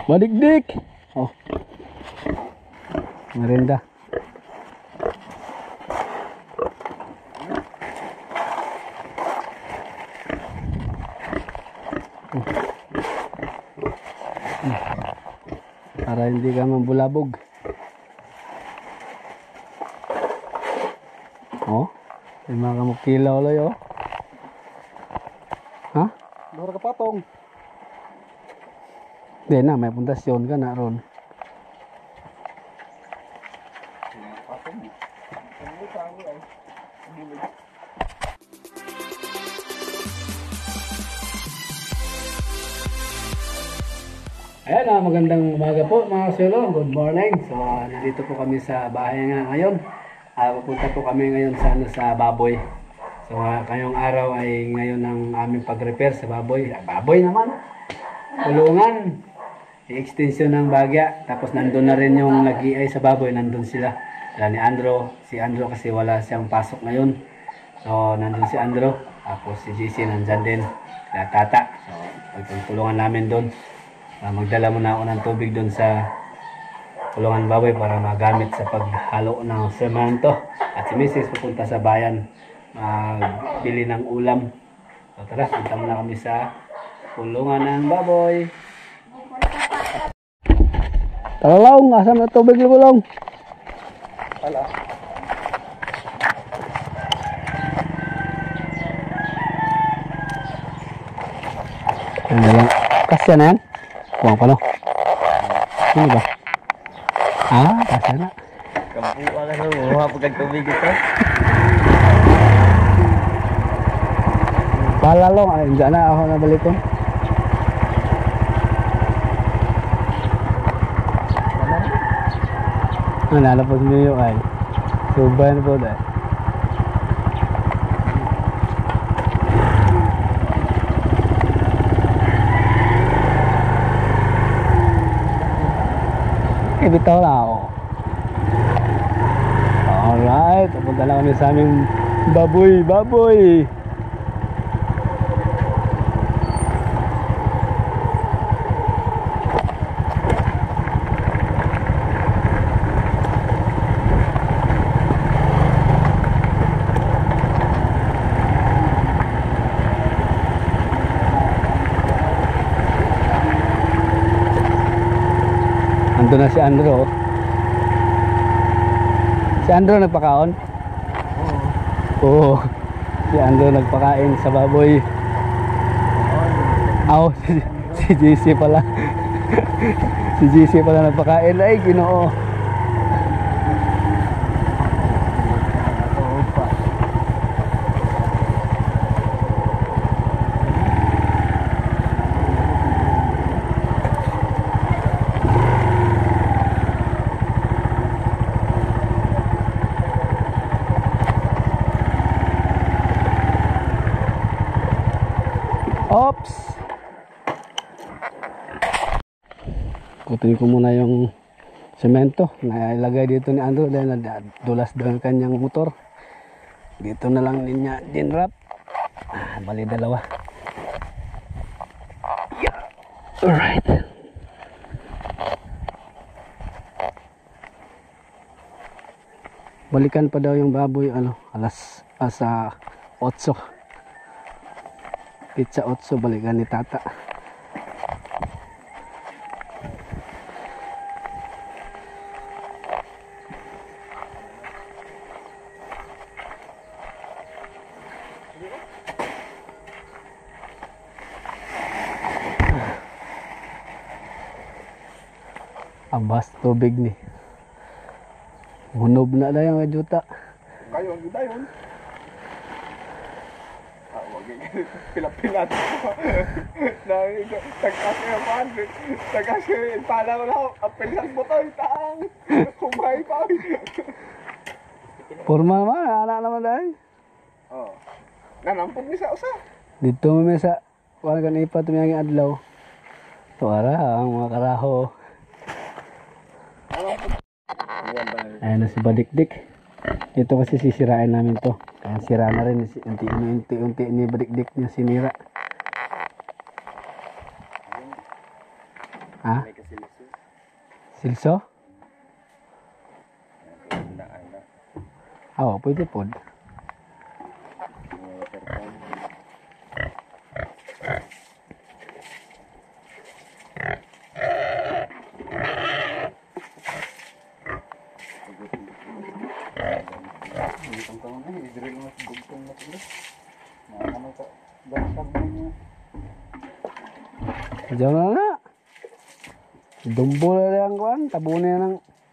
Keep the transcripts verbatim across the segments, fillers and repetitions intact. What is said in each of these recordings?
Badikdik. Oh. Merinda. Para hindi ka mambulabog. Oh, lima ka mo kilaw loy oh. Ha? Luhur ka patong. Di na, may pundasyon ka na ron. Ayan na, magandang umaga po mga kasilo. Good morning. So, nandito po kami sa bahay nga ngayon. Uh, pupunta po kami ngayon sa, ano, sa baboy. So, uh, kayong araw ay ngayon ang aming pag-repair sa baboy. Ah, baboy naman. Kulungan. I-extension ng bagya. Tapos nandun na rin yung nag-i-ay sa baboy. Nandun sila. Wala ni Andro. Si Andro kasi wala siyang pasok ngayon. So, nandun si Andro. Tapos si J C nandyan din. Kaya tata. So, pagtulungan namin doon. Uh, magdala muna ako ng tubig doon sa kulungan baboy para magamit sa paghalo ng semento. At si Missus pupunta sa bayan magbili uh, ng ulam. So tara, punta muna kami sa kulungan ng baboy. Talalong, asam na tubig lulong. Ala. Ano lang, kasya na yan? Buang pa no? Sino ba? Ah, kasya na. Kampuan ka sa mga pagkagtubig ito. Palalong, ay, dyan na ako nabalik ko. Ah, nalapos mo yung ay. Subayan po dahil. Eh, bitaw na ako. Alright, pupunta na kami sa aming baboy, baboy. Ando na si Andro. Si Andro nagpakaon? Oo. Oo. Si Andro nagpakain sa baboy. Aw, oh, si, si J C pala. Si J C pala nagpakain. Ay, Ginoo. Oops! Kutuin ko muna yung semento na ilagay dito ni Andrew dahil nadulas daw ang kanyang motor. Dito na lang niya dinrap. Ah, bali dalawa. Yeah. Alright. Balikan pa daw yung baboy ano, alas asa otso. Pizza otso balikan ni tata. Abas tubig ni. Hunob na na yung juta. Kayo, ang dayon. Pila-pila na tag-as yung pan tag-as yung pala ko na ang pilang butay taang kumay pa Purma naman, anak naman dahil oh, nanampog ni sa usa dito mo sa wala ka na ipa tumiyangin adlaw tuwara ang mga karaho. Ayan na si Badikdik. Ito kasi sisirain namin to. Kaya sira na rin. Unti-unti ni Badikdik niya sinira. Ha? Silso? Tandaan na. Oo, pwede po. Diyan na nga. Dumbo na lang kuhan. Tabunin na ng...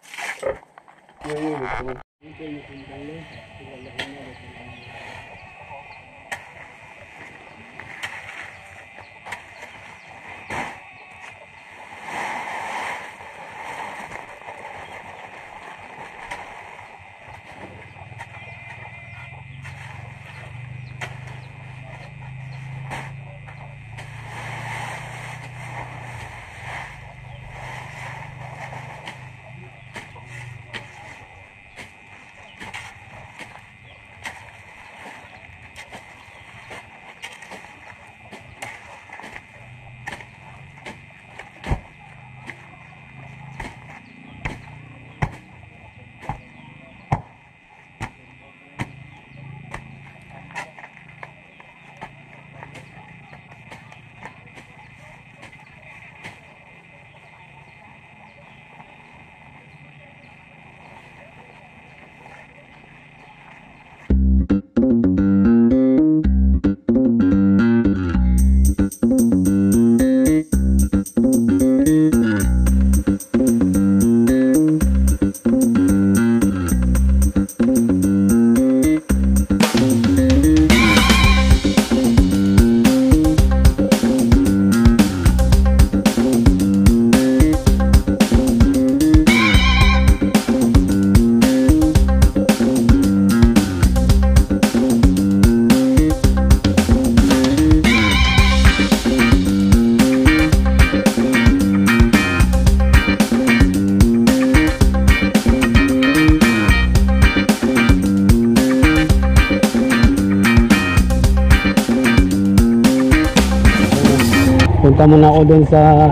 Punta muna ako dun sa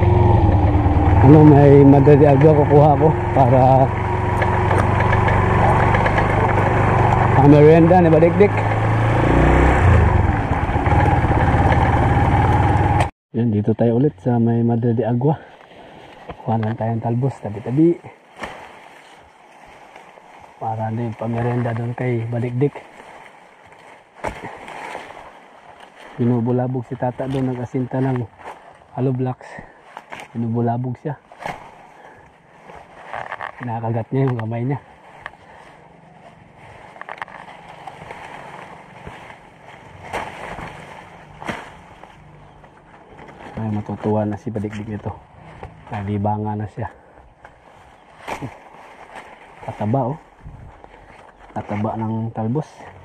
ano, may madali agwa kukuha ko para ang merienda ni Badikdik. Yan, dito tayo ulit sa may madali agwa. Kuha lang tayong talbos tabi-tabi para din pamerienda doon kay Badikdik. Binubulabog si tata doon, nag-asinta ng hollow blocks. Binubulabog siya. Nakakagat niya yung kamay niya. Ay, matutuwa na si Badikdik nito. Nalibanga na siya. Kataba oh. Kataba ng talbos.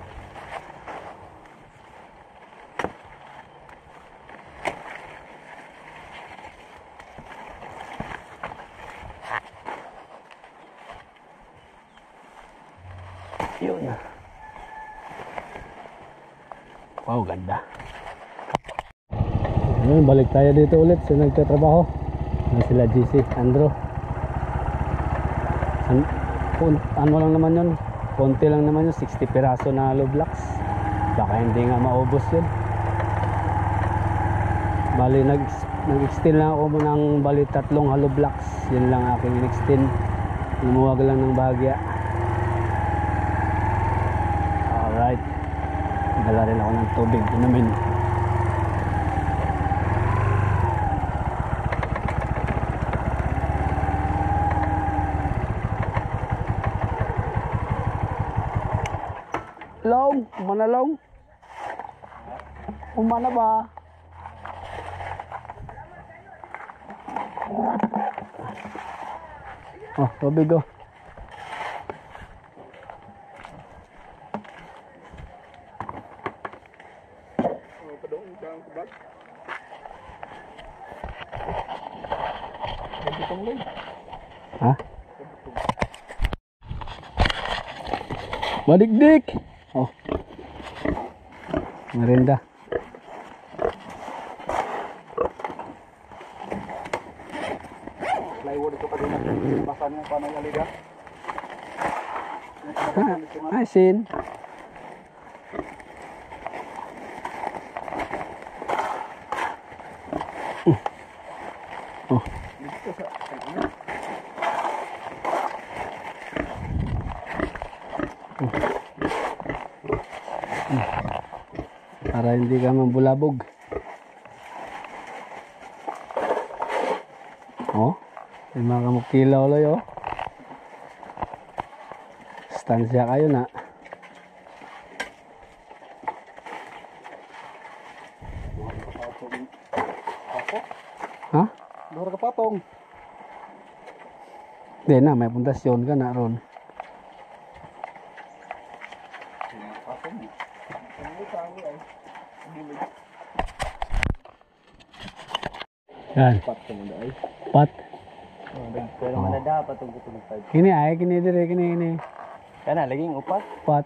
Yun. Wow, ganda. Ayun, balik tayo dito ulit sa nagtatrabaho. Ano sila G C, Andro. An ano lang naman yun, konti lang naman yun, sixty piraso na hollow blocks. Baka hindi nga maubos yun. Bali, nag-extend lang ako ng bali tatlong hollow blocks. Yun lang aking in-extend. Lumuwag lang ng bahagya. Alright, dala rin ako ng tubig inumin. Long, umana long? Umana ba? Oh, tubig oh. Ha? Badikdik. Oh. Merienda. naiwan ito kanina. Sinabasan nga paano yung liga. Ay, sin. Oh. Dito sa kanina. Para hindi ka mambulabog. Oh, lima ka mo kilaw loy oh. Stansya kayo na. Ha? Luhur ka patong. Di na, may pundasyon ka na ron. Patong. Ang tawo ay. Yan, Patong na ay. pat. Pero Oh. malada patong patong tag. Kini ay, kini dire, kini, kini. Kana laging upat. Pat.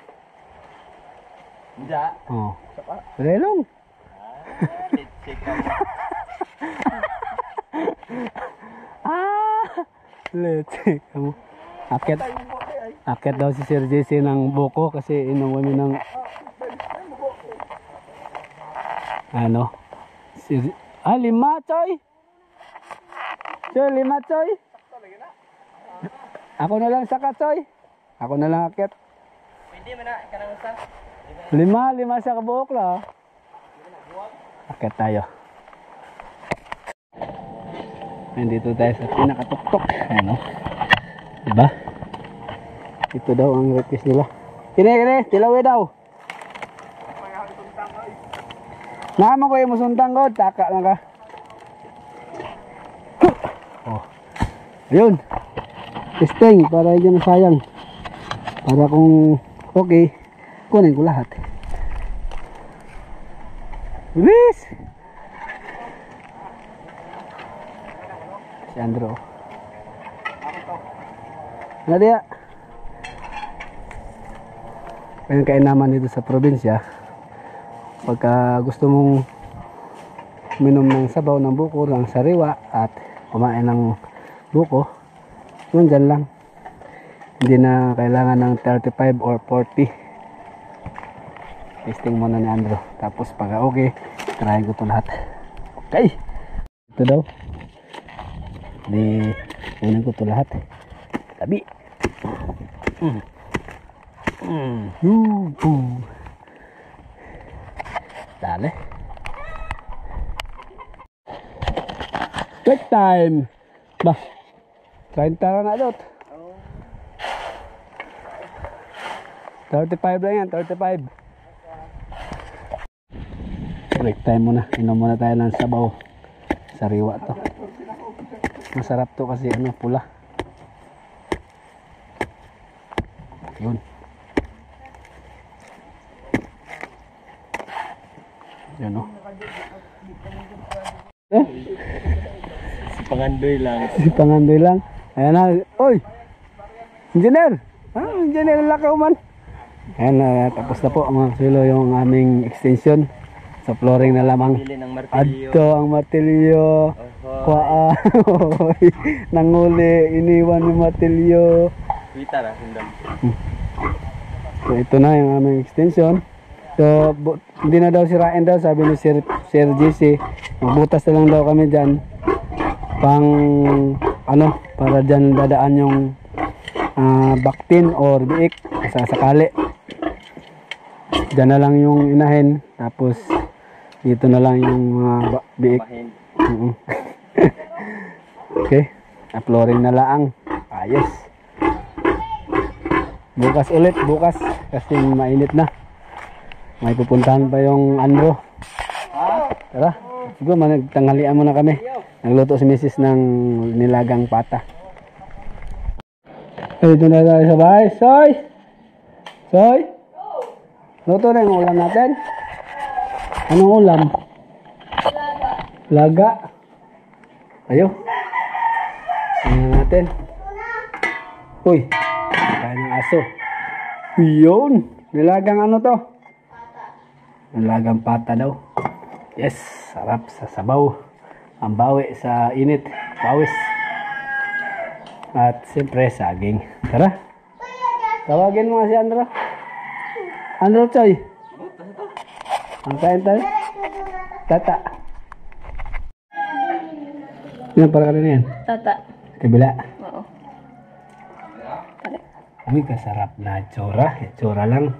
Ja. Oh. Sapa. Relong. Check ka mo. Ah! Let's see. Kamu. Akit, Tayo mo ay. akit daw si Sir J C ng buko kasi inom kami ng ano? Si, ah, lima, Choy! Choy, lima, Choy! Ako na lang saka, Choy! Ako na lang akit. Pwede man na kanang usa. Lima, lima sa kabuok la. Akit tayo. Nandito tayo sa pinakatuktok. Ano? Diba? Ito daw ang request nila. Kini, kini, tilawi daw. Naman ko yung musuntang ko, taka lang ka. Oh. Ayun. Testing para hindi masayang. Para kung okay, kunin ko lahat. Bilis! Si Andro. Ano dia? Kaya kain naman dito sa probinsya. Pagka gusto mong minom ng sabaw ng buko, ng sariwa at kumain ng buko, yun dyan lang. Hindi na kailangan ng thirty-five or forty. Testing muna ni Andro. Tapos pagka okay, try ko ito lahat. Okay! Ito daw. Di, kunin ko ito lahat. Tabi. Mm. Mm. Ooh, ooh. Dale. Break time. Bah. thirty na dot. thirty-five lang yan, thirty-five. Break time muna. Inom muna tayo ng sabaw. Sariwa to. Masarap to kasi ano, pula. Yun. Yun o. Eh? Si Pangandoy lang. Si Pangandoy lang. Ayan na. Oy! Engineer! Ah, engineer lakaw man. Ayan na. Tapos na po mga silo yung aming extension. Sa flooring na lamang. Bili ng martilyo. Adto ang martilyo. Kuha. Nanguli. Iniwan yung martilyo. Wita na, sundam. So ito na yung aming extension. So bu- hindi na daw sirain daw, sabi ni Sir, Sir J C. Magbutas na lang daw kami dyan. Pang ano, para dyan dadaan yung uh, baktin or biik sa sakali. Dyan na lang yung inahin. Tapos dito na lang yung mga uh, biik. Uh-uh. Okay. Flooring na lang. Ayos. Bukas ulit, bukas. Kasi mainit na. May pupuntahan pa yung Andro. Tara. Siguro managtanghalian muna kami. Nagluto si Missus ng nilagang pata. Dito na tayo sa bahay. Soy! Soy! Luto na yung ulam natin. Anong ulam? Laga. Laga. Ayo. Tingnan natin. Uy. Kain ng aso. Yun. Nilagang ano to? Nilagang pata daw. Yes. Sarap sa sabaw. Ang bawi sa init. Bawis. At siyempre saging. Tara. Tawagin mo nga si Andro. Andro Choy. Ang kain tayo. Tata. Yan para kanina yan. Tata. Kabila. Oo. Uy, kasarap na tsura. Tsura lang.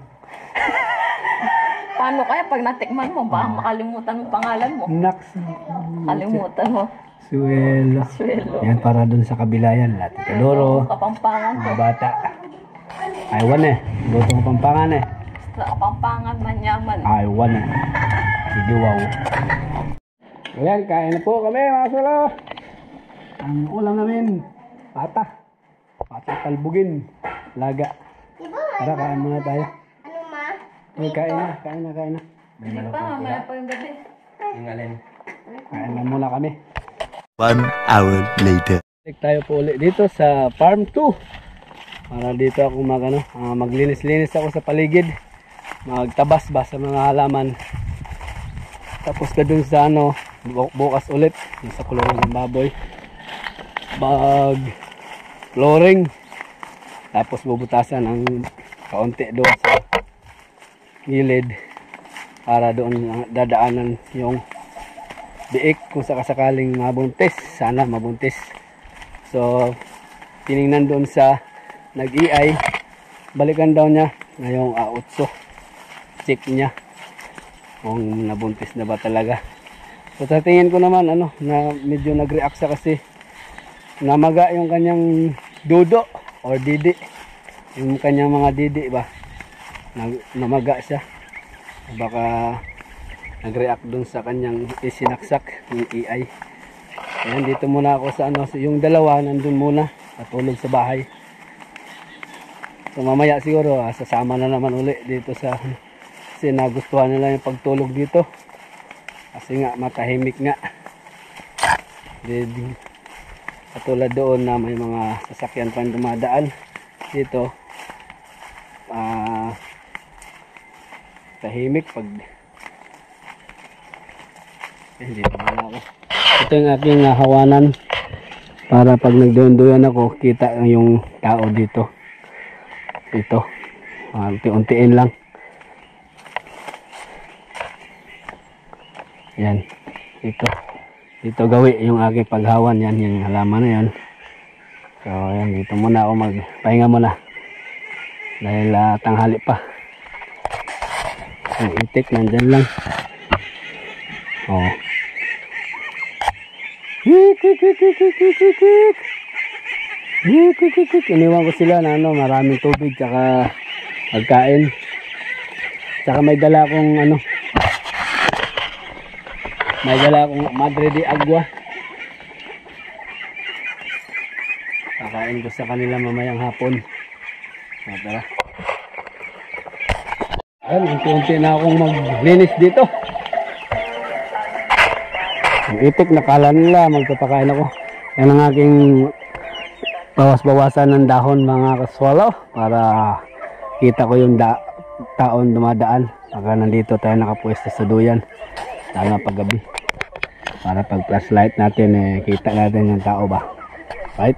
Paano kaya pag natikman mo, baka makalimutan mo pangalan mo. Naks. Kalimutan mo. Suelo. Suelo. Yan para dun sa kabila yan. Lati Kadoro. Kapampangan to. Mga bata. Aywan eh. Butong Kapampangan eh. Sa Kapampangan, Manyaman. Aywan eh. Sige, wow. Ayan, kain na po kami mga solo. Ang ulam namin, pata. Pata talbugin. Laga. Tara, kain muna tayo. Ano ma? Ay, kain na, kain na, kain na. Hindi pa, mamaya pa yung gabi. Kain na muna kami. One hour later. Balik tayo po ulit dito sa farm two. Para dito ako mag, ano, ah, maglinis-linis ako sa paligid. Magtabas ba sa mga halaman. Tapos ka dun sa ano, bu- bukas ulit. Sa kulungan ng baboy. Bag flooring. Tapos bubutasan ang kaunti doon sa gilid. Para doon dadaanan yung biik kung sakasakaling mabuntis. Sana mabuntis. So, tiningnan doon sa nag-E I. Balikan daw niya ngayong uh, utso. Check niya kung nabuntis na ba talaga. So, sa tingin ko naman, ano, na medyo nag-react siya kasi namaga yung kanyang dudo or didi. Yung kanyang mga didi ba. Nag namaga siya. Baka nag-react dun sa kanyang isinaksak yung E I. Ayan, dito muna ako sa ano, yung dalawa nandun muna natulog sa bahay. So mamaya siguro ah, sasama na naman uli dito sa kasi nagustuhan nila yung pagtulog dito. Kasi nga matahimik nga. Then, katulad doon na may mga sasakyan pa dumadaan dito. Ah, tahimik pag eh, dito muna ako. Ito yung aking uh, hawanan para pag nagduyan ako kita yung tao dito. Ito uh, unti-untiin lang yan. Ito dito gawi yung aking paghawan. Yan yung halaman na yan. So yan, dito muna ako magpahinga muna dahil uh, tanghali pa. Ang itik nandyan lang. Oh. Hik, hik, hik, hik, hik, hik, hik, hik. Hik, hik, hik, hik. Iniwan ko sila na ano, maraming tubig tsaka pagkain. Tsaka may dala akong ano, may dala akong madre de agua. Kakain ko sa kanila mamayang hapon. So, tara. Ayan, unti-unti na akong maglinis dito. Ang itik, nakala nila magpapakain ako. Yan ang aking bawas-bawasan ng dahon mga kaswalo para kita ko yung da taon dumadaan. Pagka nandito tayo nakapwesto sa duyan, lalo na paggabi. Para pag flashlight natin, eh, kita natin yung tao ba. Right?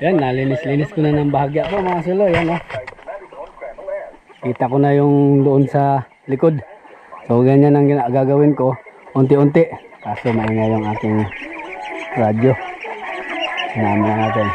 Yan, nalinis-linis ko na ng bahagya po mga sulo. Yan o. Kita ko na yung doon sa likod. So ganyan ang gina- gagawin ko. Unti-unti. Kaso maingay yung aking radyo. Sinamin na natin.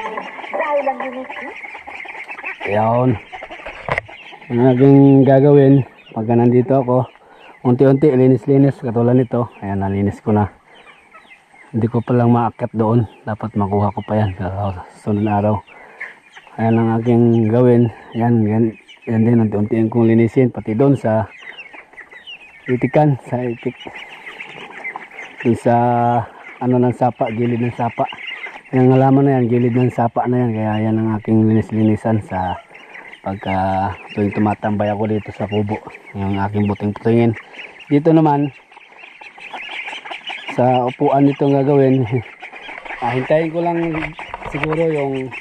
Yan. Ang aking gagawin pagka nandito ako, unti-unti linis-linis katulad nito. Ayan, nalinis ko na. Hindi ko palang maakyat doon. Dapat makuha ko pa yan sa sunod na araw. Ayan ang aking gawin. Ayan, yan, yan din. Unti-unti kong linisin. Pati doon sa itikan. Sa itik. Doon sa ano ng sapa. Gilid ng sapa. Yung halaman na yan. Gilid ng sapa na yan. Kaya yan ang aking linis-linisan sa pagka tuwing tumatambay ako dito sa kubo. Yung aking buting-putingin. Dito naman sa upuan nito ang gagawin. ah, hintayin ko lang siguro yung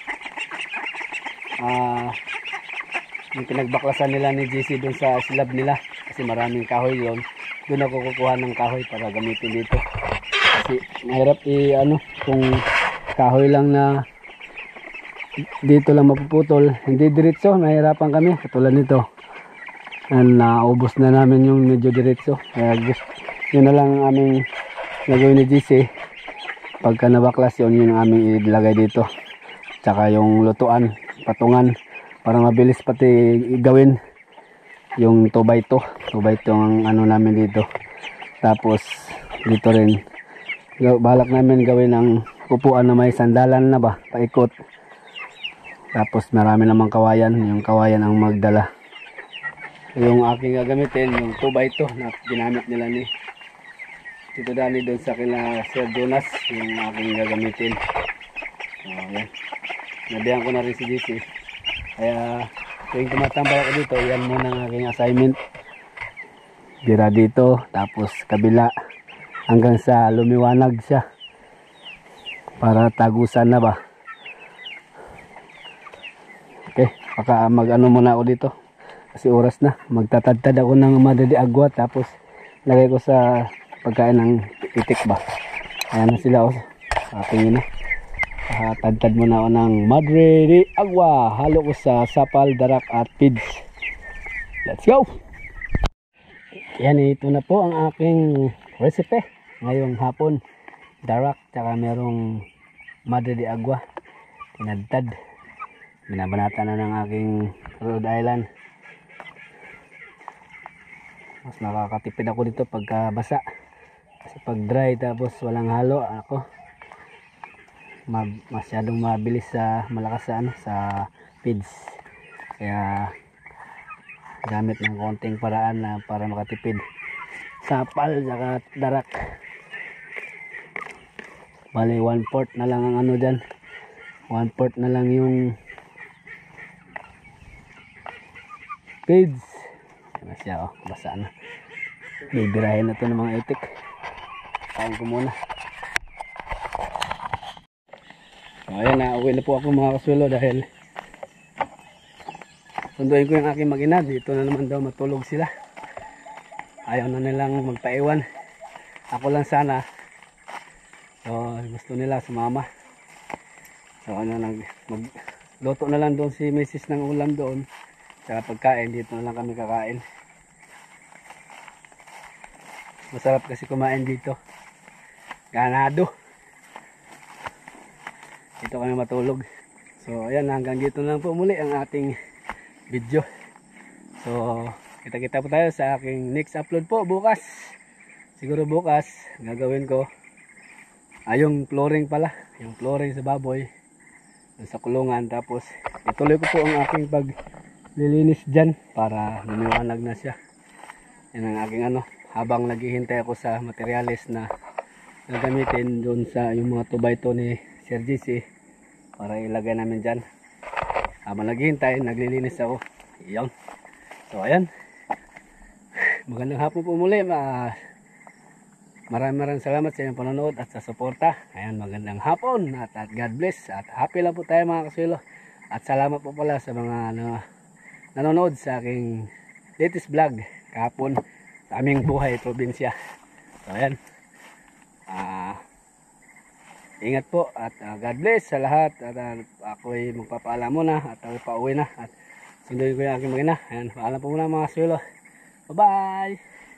ah, yung pinagbaklasan nila ni J C dun sa slab nila kasi maraming kahoy doon. Doon ako kukuha ng kahoy para gamitin dito kasi mahirap i ano kung kahoy lang na dito lang mapuputol, hindi diretso, nahirapan kami katulad nito. And naubos na namin yung medyo diretso, kaya gusto yun na lang aming gagawin ni G C. Pagka nabaklas yun, yun ang aming ilagay dito. Tsaka yung lutuan, patungan, para mabilis pati gawin yung two by two. two by two ang ano namin dito. Tapos dito rin balak namin gawin ang upuan na may sandalan na ba, paikot. Tapos marami namang kawayan, yung kawayan ang magdala. Yung aking gagamitin, yung two by two na ginamit nila ni Tito Dani doon sa kila Sir Jonas, yung aking gagamitin. So, yan. Nabihan ko na rin si J C. Kaya tuwing tumatambay ako dito, yan muna ang aking assignment. Dira dito, tapos kabila hanggang sa lumiwanag siya. Para tagusan na ba. Okay, baka mag ano muna ako dito. Kasi oras na. Magtatadtad ako ng madadi agwa, tapos lagay ko sa pagkain ng itik ba. Ayan na sila oh. Tingin na. Uh, tadtad muna ako ng Madre de Agua. Halo ko sa sapal, darak at pids. Let's go! Yan, ito na po ang aking recipe ngayong hapon. Darak, tsaka merong Madre de Agua. Tinadtad. Binabanata na ng aking Rhode Island. Mas nakakatipid ako dito pagka basa. Kasi pag dry tapos walang halo, ako ma masyadong mabilis sa malakas sa ano sa feeds. Kaya gamit ng konting paraan na para makatipid. Sapal saka darak. Bali one fourth na lang ang ano diyan. one fourth na lang yung feeds. Ano siya oh, basa na. Bibirahin na ito ng mga itik. Kain ko muna. So ayan na, uwi na po ako mga kasulo dahil sunduin ko yung aking mag-ina. Dito na naman daw matulog sila. Ayaw na nilang magpaiwan. Ako lang sana. So gusto nila sumama. So ano, nag, magluto na lang doon si Missus ng ulam doon. Saka pagkain, dito na lang kami kakain. Masarap kasi kumain dito. Ganado. Dito kami matulog. So ayan, hanggang dito na lang po muli ang ating video. So kita-kita po tayo sa aking next upload po bukas. Siguro bukas gagawin ko ay yung flooring pala, yung flooring sa baboy sa kulungan. Tapos ituloy ko po ang aking paglilinis dyan para lumiwanag na siya. Yan ang aking ano, habang naghihintay ako sa materials na gagamitin doon sa yung mga two by two ni Sir G C para ilagay namin dyan. Habang naghihintay, naglilinis ako. Iyon. So ayan, magandang hapon po muli. Ma maraming maraming salamat sa inyong panonood at sa suporta. Ayan, magandang hapon at, at God bless at happy lang po tayo mga kasulo. At salamat po pala sa mga ano, nanonood sa aking latest vlog kahapon sa aming buhay probinsya. So ayan, ah, ingat po at ah, God bless sa lahat. At uh, ako ay magpapaalam muna at ako pauwi na. At sunduin ko yung aking mag-ina. Ayan, paalam po muna mga kasuelo. Bye-bye!